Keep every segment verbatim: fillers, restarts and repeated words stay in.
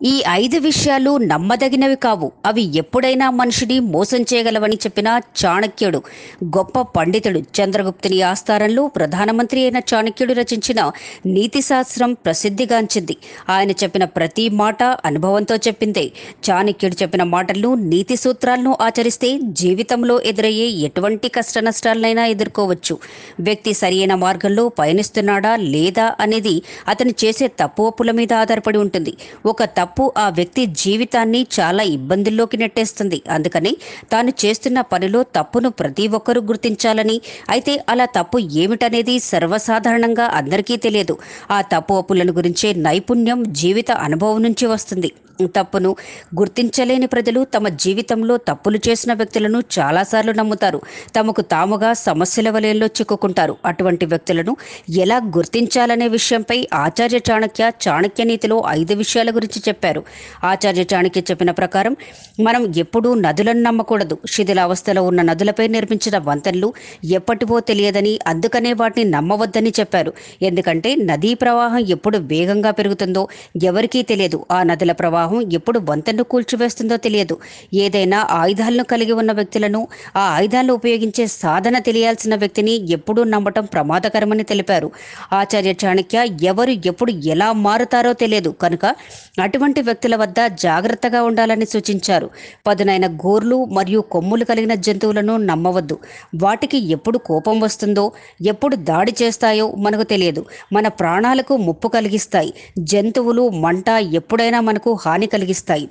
ఈ ఐదు విషయాలు నమ్మదగినవి కావు. అవి ఎప్పుడైనా మనిషిని మోసం చేయగలవని చెప్పిన చాణక్యుడు, గొప్ప పండితుడు. చంద్రగుప్తుని ఆస్థానంలో ప్రధానమంత్రి అయిన చాణక్యుడు రచించిన నీతిశాస్త్రం ప్రసిద్ధిగాంచింది. ఆయన చెప్పిన ప్రతి మాట అనుభవంతో చెప్పిందే. చాణక్యుడు చెప్పిన మాటలను, నీతి సూత్రాలను ఆచరిస్తే జీవితంలో ఎదురయ్యే ఎటువంటి కష్ట నష్టాలనైనా ఎదుర్కోవచ్చు. వ్యక్తి సరియైన మార్గంలో పయనిస్తున్నాడా లేదా అనేది అతను చేసే తప్పు ఒప్పుల మీద ఆధారపడి ఉంటుంది. ఒక తప్పు ఆ వ్యక్తి జీవితాన్ని చాలా ఇబ్బందుల్లోకి నెట్టేస్తుంది. అందుకని తాను చేస్తున్న పనిలో తప్పును ప్రతి ఒక్కరూ గుర్తించాలని, అయితే అలా తప్పు ఏమిటనేది సర్వసాధారణంగా అందరికీ తెలియదు. ఆ తప్పు ఒప్పులను గురించే నైపుణ్యం జీవిత అనుభవం నుంచి వస్తుంది. తప్పును గుర్తించలేని ప్రజలు తమ జీవితంలో తప్పులు చేసిన వ్యక్తులను చాలాసార్లు నమ్ముతారు. తమకు తాముగా సమస్యల వలయంలో చిక్కుకుంటారు. అటువంటి వ్యక్తులను ఎలా గుర్తించాలనే విషయంపై ఆచార్య చాణక్య చాణక్య నీతిలో ఐదు విషయాల గురించి చెప్పారు. ఆచార్య చాణక్య చెప్పిన ప్రకారం మనం ఎప్పుడూ నదులను నమ్మకూడదు. శిథిలావస్థలో ఉన్న నదులపై నిర్మించిన వంతెనలు ఎప్పటివో తెలియదని, అందుకనే వాటిని నమ్మవద్దని చెప్పారు. ఎందుకంటే నదీ ప్రవాహం ఎప్పుడు వేగంగా పెరుగుతుందో ఎవరికీ తెలియదు. ఆ నదుల ప్రవాహం ఎప్పుడు వంతెనను కూల్చివేస్తుందో తెలియదు. ఏదైనా ఆయుధాలను కలిగి ఉన్న వ్యక్తులను, ఆ ఆయుధాలను ఉపయోగించే సాధన తెలియాల్సిన వ్యక్తిని ఎప్పుడూ నమ్మటం ప్రమాదకరమని తెలిపారు. ఆచార్య చాణక్య ఎవరు ఎప్పుడు ఎలా మారుతారో తెలియదు కనుక అటువంటి వ్యక్తుల వద్ద జాగ్రత్తగా ఉండాలని సూచించారు. పదునైన గోర్లు మరియు కొమ్ములు కలిగిన జంతువులను నమ్మవద్దు. వాటికి ఎప్పుడు కోపం వస్తుందో, ఎప్పుడు దాడి చేస్తాయో మనకు తెలియదు. మన ప్రాణాలకు ముప్పు కలిగిస్తాయి. జంతువులు, మంట ఎప్పుడైనా మనకు హాని కలిగిస్తాయి.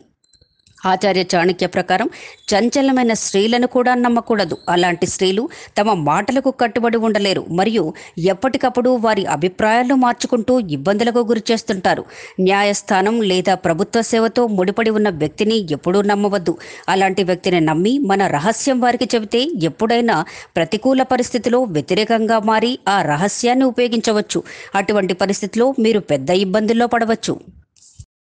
ఆచార్య చాణక్య ప్రకారం చంచలమైన స్త్రీలను కూడా నమ్మకూడదు. అలాంటి స్త్రీలు తమ మాటలకు కట్టుబడి ఉండలేరు మరియు ఎప్పటికప్పుడు వారి అభిప్రాయాలను మార్చుకుంటూ ఇబ్బందులకు గురి చేస్తుంటారు. న్యాయస్థానం లేదా ప్రభుత్వ సేవతో ముడిపడి ఉన్న వ్యక్తిని ఎప్పుడూ నమ్మవద్దు. అలాంటి వ్యక్తిని నమ్మి మన రహస్యం వారికి చెబితే ఎప్పుడైనా ప్రతికూల పరిస్థితిలో వ్యతిరేకంగా మారి ఆ రహస్యాన్ని ఉపయోగించవచ్చు. అటువంటి పరిస్థితిలో మీరు పెద్ద ఇబ్బందుల్లో పడవచ్చు.